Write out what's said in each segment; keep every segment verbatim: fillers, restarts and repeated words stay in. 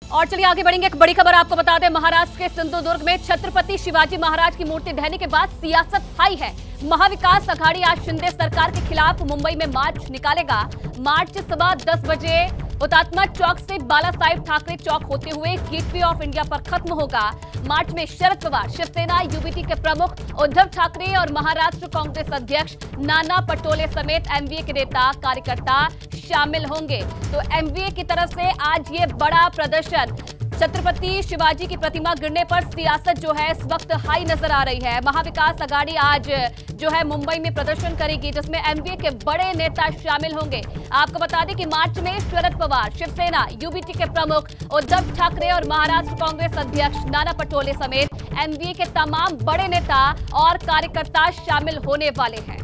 और चलिए आगे बढ़ेंगे। एक बड़ी खबर आपको बता दें, महाराष्ट्र के सिंधुदुर्ग में छत्रपति शिवाजी महाराज की मूर्ति ढहने के बाद सियासत हाई है। महाविकास अघाड़ी आज शिंदे सरकार के खिलाफ मुंबई में मार्च निकालेगा। मार्च सुबह दस बजे हुतात्मा चौक से बाला साहेब ठाकरे चौक होते हुए गेटवे ऑफ इंडिया पर खत्म होगा। मार्च में शरद पवार, शिवसेना, यूबीटी के प्रमुख उद्धव ठाकरे और महाराष्ट्र कांग्रेस अध्यक्ष नाना पटोले समेत एमवीए के नेता कार्यकर्ता शामिल होंगे। तो एमवीए की तरफ से आज ये बड़ा प्रदर्शन, छत्रपति शिवाजी की प्रतिमा गिरने पर सियासत जो है इस वक्त हाई नजर आ रही है। महाविकास अघाड़ी आज जो है मुंबई में प्रदर्शन करेगी, जिसमें एमवीए के बड़े नेता शामिल होंगे। आपको बता दें कि मार्च में शरद पवार, शिवसेना, यूबीटी के प्रमुख उद्धव ठाकरे और महाराष्ट्र कांग्रेस अध्यक्ष नाना पटोले समेत एमवीए के तमाम बड़े नेता और कार्यकर्ता शामिल होने वाले हैं।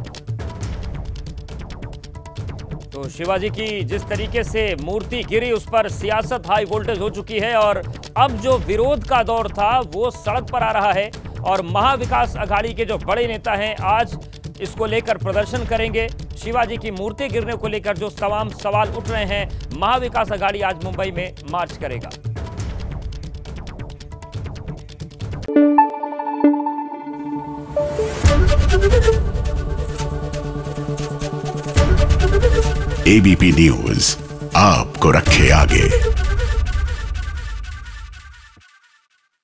तो शिवाजी की जिस तरीके से मूर्ति गिरी उस पर सियासत हाई वोल्टेज हो चुकी है और अब जो विरोध का दौर था वो सड़क पर आ रहा है और महाविकास अघाड़ी के जो बड़े नेता हैं आज इसको लेकर प्रदर्शन करेंगे। शिवाजी की मूर्ति गिरने को लेकर जो तमाम सवाल उठ रहे हैं, महाविकास अघाड़ी आज मुंबई में मार्च करेगा। एबीपी न्यूज आपको रखे आगे।